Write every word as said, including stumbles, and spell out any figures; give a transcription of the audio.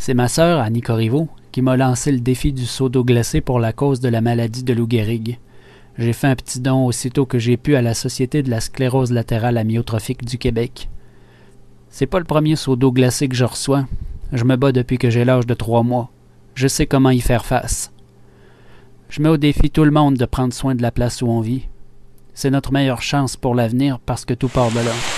C'est ma sœur, Annie Corriveau, qui m'a lancé le défi du seau d'eau glacée pour la cause de la maladie de Lou Gehrig. J'ai fait un petit don aussitôt que j'ai pu à la Société de la sclérose latérale amyotrophique du Québec. C'est pas le premier seau d'eau glacée que je reçois. Je me bats depuis que j'ai l'âge de trois mois. Je sais comment y faire face. Je mets au défi tout le monde de prendre soin de la place où on vit. C'est notre meilleure chance pour l'avenir parce que tout part de là.